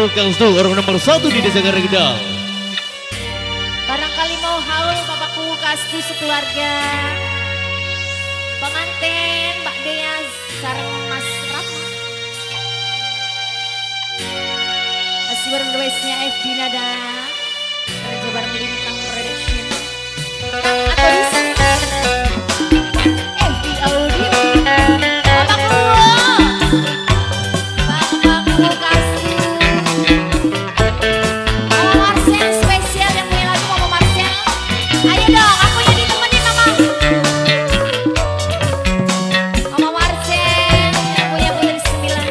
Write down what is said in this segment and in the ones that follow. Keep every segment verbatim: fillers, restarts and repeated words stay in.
Tukang Stu, orang nomor satu di Desa Karanggendang. Barangkali mau haul bapakku kastu sekeluarga. Pengantin Mbak Dea sareng Mas Rama. Masih berwesnya F D Nada. Raja Barang Lintang Production. Atau bisa F D Audio. Bapakku. Bapakku kastu. Mama Marcel spesial yang punya lagu Mama Marcel. Ayo dong, aku yang ditemenin Mama. Mama Marcel yang punya Putri Sembilan.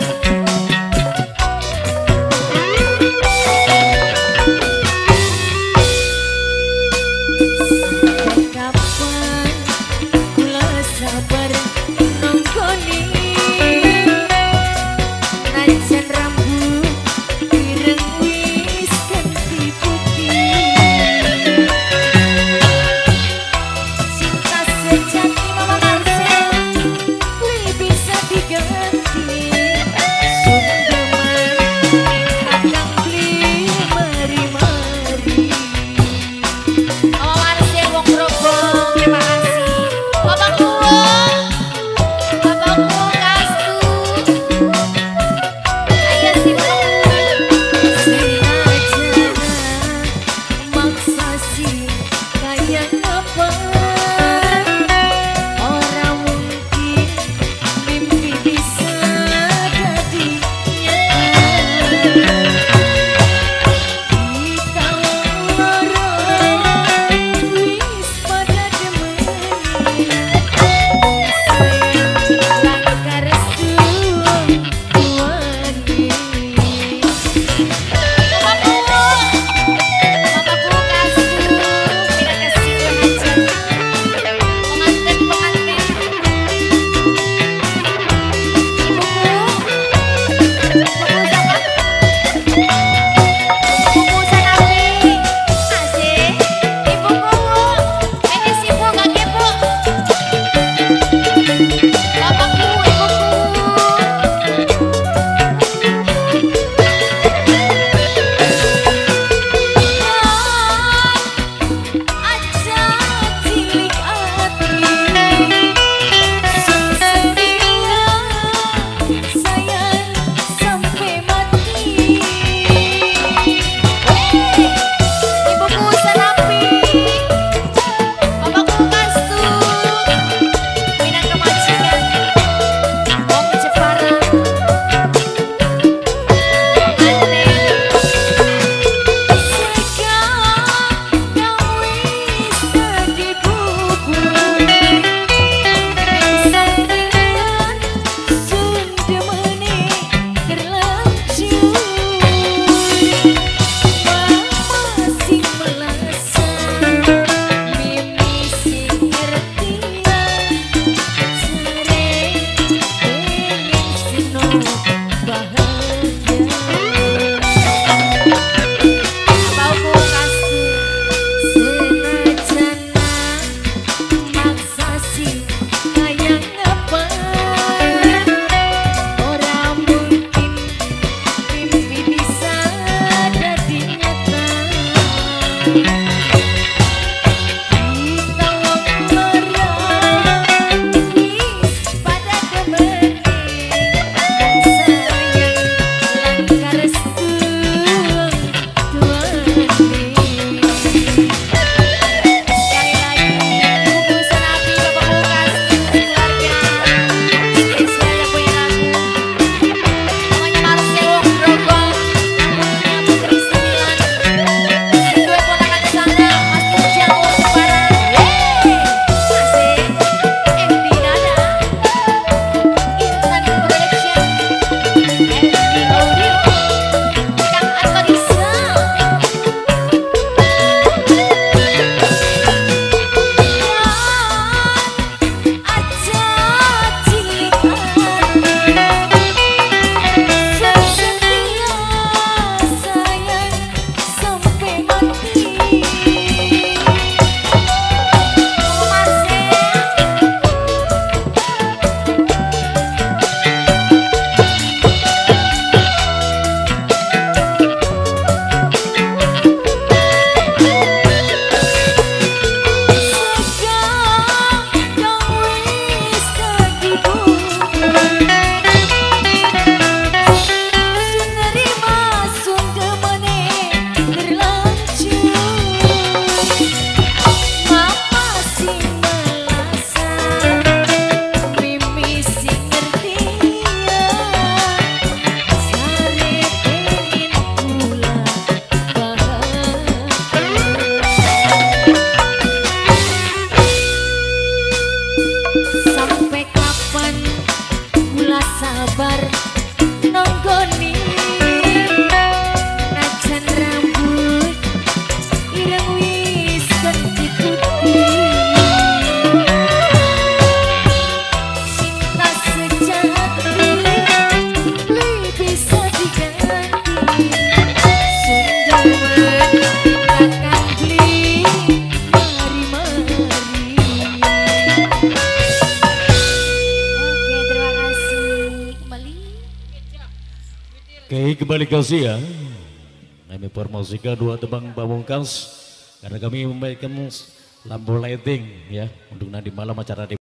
Oke, kembali kasih ya. Kami promosikan dua tebang pamungkas karena kami memberikan lampu lighting ya untuk nanti malam acara di